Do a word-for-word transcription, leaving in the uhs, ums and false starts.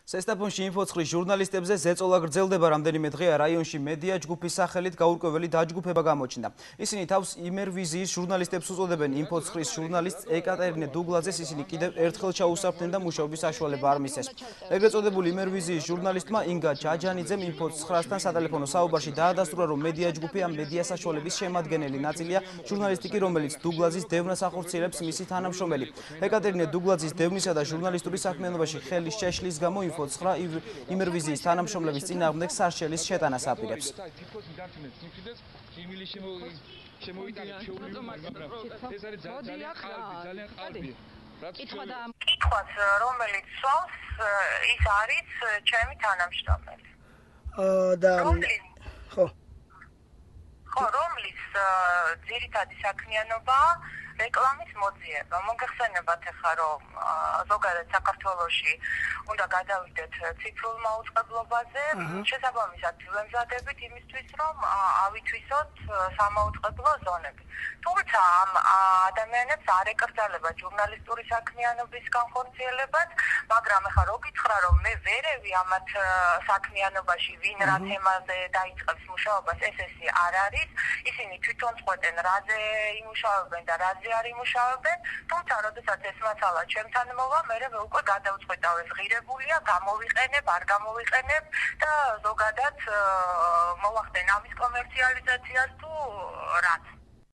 სესტაფონში ინფოცხრის ჟურნალისტებზე ზეწოლა გრძელდება რამდენიმე დღეა რაიონში მედია ჯგუფის სახელით გაურკვეველი დაჯგუფება გამოჩნდა. ისინი თავს იმერვიზიის ჟურნალისტებს უწოდებენ. ინფოცხრის ჟურნალისტ ეკატერინე დუგლაძეს ისინი კიდევ ერთხელ ჩაუსაფრდნენ და მუშაობის საშუალება არ მისცეს. ეგრეთ წოდებული იმერვიზიის ჟურნალისტმა ინგა ჯაჯანიძემ ინფოცხრასთან სატელეფონო საუბარში დაადასტურა, რომ მედია ჯგუფი ამ მედია საშუალების შემადგენელი ნაწილია, ჟურნალისტი კი, რომელიც დუგლაძის დევნას ახორციელებს მისი თანამშრომელი. ეკატერინე დუგლაძის დევნისა და ჟურნალისტური საქმიანობაში ხელის შეშლის გამო ინფოცხრა იმერვიზიის თანამშრომლების წინააღმდეგ სარჩელის შეტანას აპირებს. კითხვას რომელიც სვავს ის არის ჩემი თანამშრომელი. და ხო ხო რომლის ძირითადი საქმიანობაა რეკლამის მოძიება. მოგეხსენებათ ახლა, რომ ზოგადად საქართველოში უნდა გადავიდეთ ციფრულ მაუწყებლობაზე, შესაბამისად ვემზადებით იმისთვის, რომ ავითვისოთ სამაუწყებლო ზონები. თუმცა ამ ადამიანებს არ ეკრძალებათ ჟურნალისტური საქმიანობის განხორციელებაც, მაგრამ ახლა რო გითხრა, რომ მე ვერევი ამათ საქმიანობაში ვინ რა თემაზე დაიწყებს მუშაობას, ეს ესე არ არის. ისინი თვითონ წყვეტენ რაზე იმუშავებენ და რაზე არ იმუშავებენ, თუმცა როდესაც ეს მასალა ჩემთან მოვა, მე უკვე გადავწყვეტავ, ეს ღირებულია, გამოვიყენებ, არ გამოვიყენებ და ზოგადად მოვახდენ ამის კომერციალიზაციას თუ რაც.